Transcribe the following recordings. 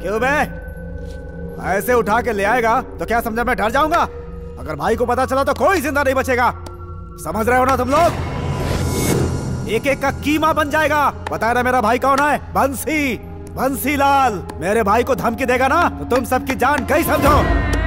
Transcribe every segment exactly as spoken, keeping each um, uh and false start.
क्यों बे? ऐसे उठा के ले आएगा तो क्या समझा मैं डर जाऊंगा? अगर भाई को पता चला तो कोई जिंदा नहीं बचेगा। समझ रहे हो ना तुम लोग? एक एक का कीमा बन जाएगा। बताया ना मेरा भाई कौन है? बंसी, बंसी लाल। मेरे भाई को धमकी देगा ना तो तुम सबकी जान गई समझो।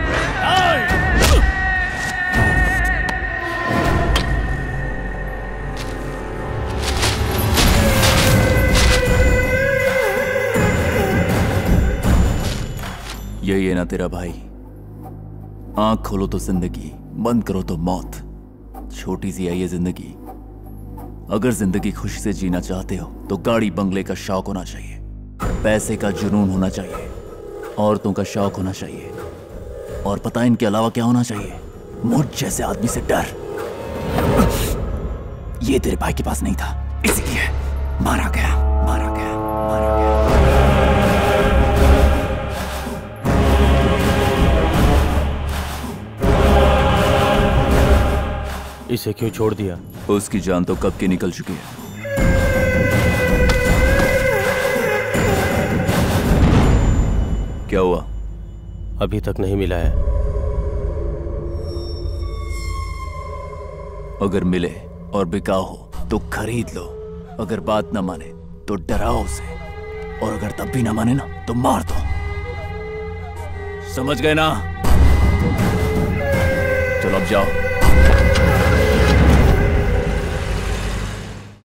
यही है ना तेरा भाई? आंख खोलो तो जिंदगी, बंद करो तो मौत। छोटी सी है ये जिंदगी। अगर जिंदगी खुशी से जीना चाहते हो तो गाड़ी बंगले का शौक होना चाहिए, पैसे का जुनून होना चाहिए, औरतों का शौक होना चाहिए, और पता है इनके अलावा क्या होना चाहिए? मुझ जैसे आदमी से डर। ये तेरे भाई के पास नहीं था, इसलिए मारा गया, मारा गया, मारा गया। इसे क्यों छोड़ दिया? उसकी जान तो कब की निकल चुकी है। क्या हुआ? अभी तक नहीं मिला है। अगर मिले और बिकाऊ हो तो खरीद लो। अगर बात ना माने तो डराओ उसे, और अगर तब भी ना माने ना तो मार दो। समझ गए ना? चलो अब जाओ।